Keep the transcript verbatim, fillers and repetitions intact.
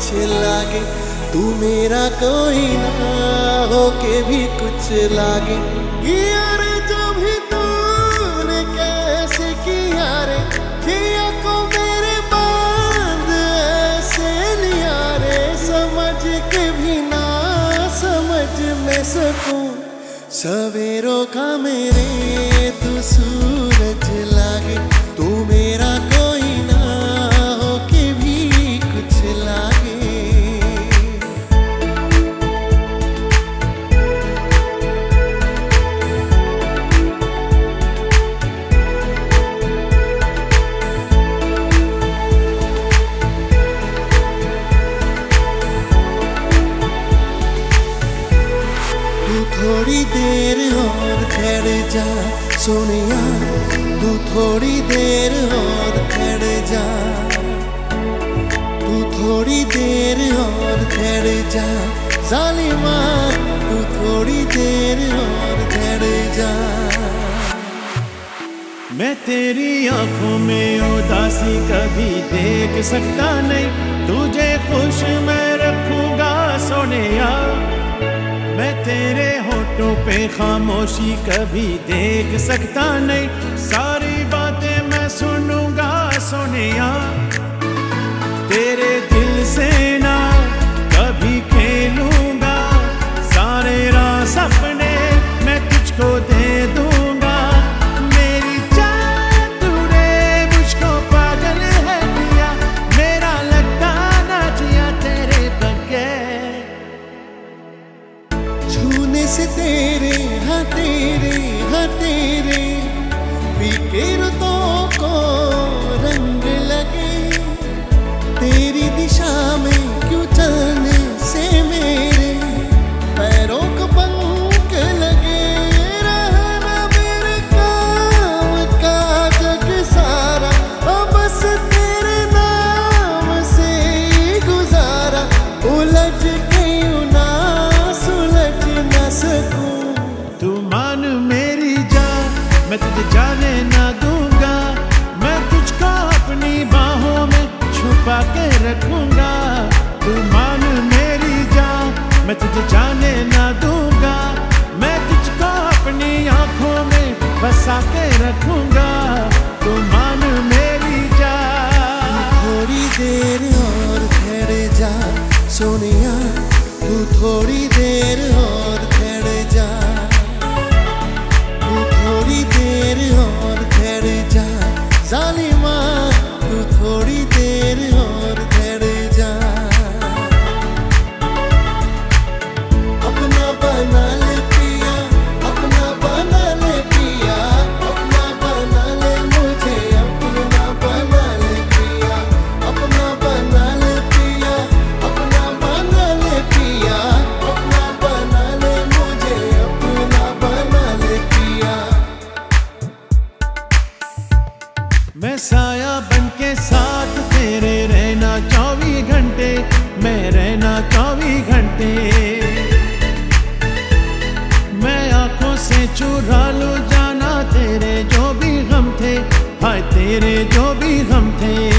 कुछ लागे, तू मेरा कोई ना हो के भी कुछ लागे। यार जो भी तूने कैसे किया रे, किया को मेरे बांध ऐसे लिया रे, समझ के भी ना समझ में सकूं। सवेरों का मेरे तू सूरज लागे, तू मेरा कोई ना हो के भी कुछ लागे। तू थोड़ी देर और ठहर जा सोनिया, तू थोड़ी देर और ठहर जा, तू थोड़ी देर और ठहर जा जालिमा, तू थोड़ी देर और ठहर जा। मैं तेरी आंखों में उदासी कभी देख सकता नहीं, तुझे खुश मैं रखूंगा सोनिया। मैं तेरे होठों पे खामोशी कभी देख सकता नहीं, सारी बातें मैं सुनूंगा सोनिया। तेरे दिल से ना कभी खेलूंगा, सारे राह सपने मैं तुझको दे दूंगा। मेरी जान तूने मुझको पागल है किया, मेरा लगता ना जिया तेरे बगैर। छूने से तेरे हाँ तेरे हाँ तेरे फीके रुतों को रंग लगे, तेरी दिशा में क्यों चलने से मेरे पैरों को पंख लगे। रहना मेरे काम का जग सारा, अब बस तेरे नाम से गुजारा। उलझ गई ना सुलझ न सकूं। तू मान मेरी जान, मैं तुझे जाने ना दूंगा, मैं तुझको अपनी बाहों में छुपा के रखूंगा। तू मान मेरी जान, मैं तुझे जाने ना दूंगा, मैं तुझको अपनी आंखों में बसा के रखूंगा। तू मान मेरी जान। थोड़ी देर और ठहर जा सोनिया, तू थोड़ी देर और ठहर जा, तू थोड़ी देर और ठहर जा जालिमा, तू थोड़ी देर और ठहर जा। अपना बना ले पिया, अपना बना ले पिया, अपना बना ले मुझे, अपना बना ले पिया, अपना बना ले पिया, अपना बना ले पिया, अपना बना ले मुझे, अपना बना ले पिया। मैं साया बन के साथ तेरे रहना चौबीस घंटे, मैं रहना चौबीस घंटे। मैं आंखों से चुरा लूं जाना तेरे जो भी गम थे, हाय तेरे जो भी गम थे।